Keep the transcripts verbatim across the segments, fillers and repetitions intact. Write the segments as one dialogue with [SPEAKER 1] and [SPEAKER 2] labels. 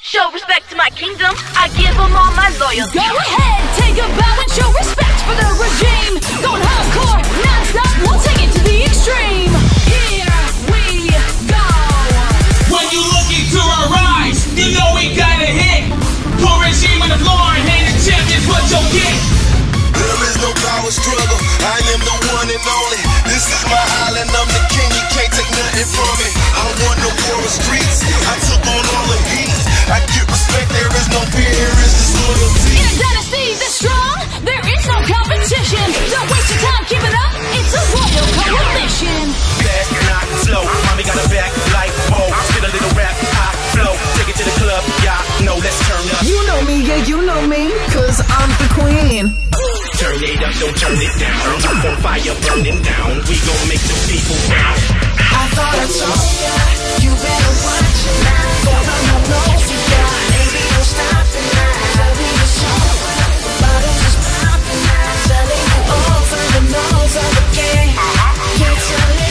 [SPEAKER 1] Show respect to my kingdom, I give them all my loyalty.
[SPEAKER 2] Go ahead, take a bow and show respect for the regime. Going hardcore, non-stop, we'll take it to the extreme. Here we go.
[SPEAKER 3] When you look into our eyes, you know we got a hit. Poor regime on the floor and hand the champions what you'll get.
[SPEAKER 4] There is no power struggle, I am the one and only. This is my island, I'm the king, you can't take nothing from me. I won the war of streets, I took on all the heat. I get respect, there is no fear, here is just loyalty.
[SPEAKER 2] In a dynasty this strong, there is no competition. Don't waste your time, keep it up, it's a royal coalition.
[SPEAKER 5] Fast, not slow, mommy got a back like Bo. Spit a little rap, I flow, take it to the club, y'all know, let's turn up.
[SPEAKER 6] You know me, yeah, you know me, cause I'm the queen.
[SPEAKER 5] Turn it up, don't turn it down. On fire, burning down. We gon' make the people down.
[SPEAKER 7] I thought I told ya, you better watch it now. For I know knows you got, baby, don't stop it now. Tell me the show, bottles is popping now. Telling you over the nose of the game. Can't tell it.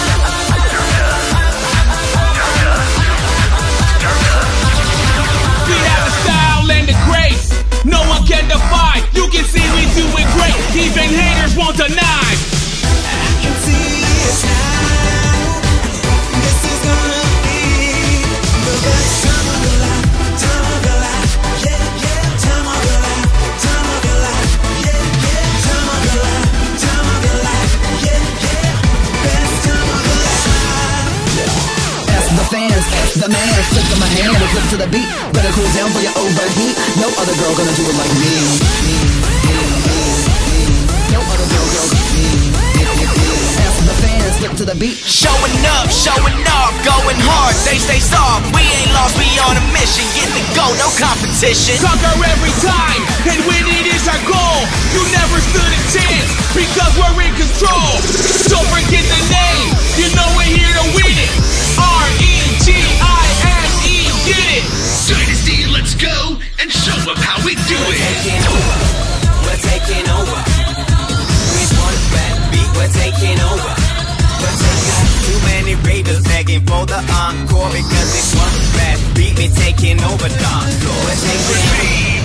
[SPEAKER 3] We have the style and the grace, no one can defy. You can see we do it great, even haters won't deny.
[SPEAKER 7] I can see it now. This is gonna be the best time of your life, time of your life, yeah, yeah, time of your life, time of your life, yeah, yeah, time of your life, time of your life, yeah, yeah, best time of your life.
[SPEAKER 6] Ask the fans, ask the man, flip to my hand and flip to the beat. Better cool down for your overheat. No other girl gonna do it like me. me, me, me, me. No other girl, girl, me, me, me, me. Ask the fans, flip to the beat.
[SPEAKER 8] Showing up, showing off, going hard, they stay soft. We ain't lost, we on a mission. Get the go, no competition.
[SPEAKER 3] Conquer every time, and win it is our goal. You never stood a chance, because we're in control. Don't forget the name, you know we're here to win it. R E G I S E, get it.
[SPEAKER 9] Dynasty, let's go and show them how we do it.
[SPEAKER 8] Taking over, we're taking over. With one fat beat, we're taking over. We're taking over. Too many ravers begging for the encore because it's one fat beat, we're taking over the encore. We're taking over.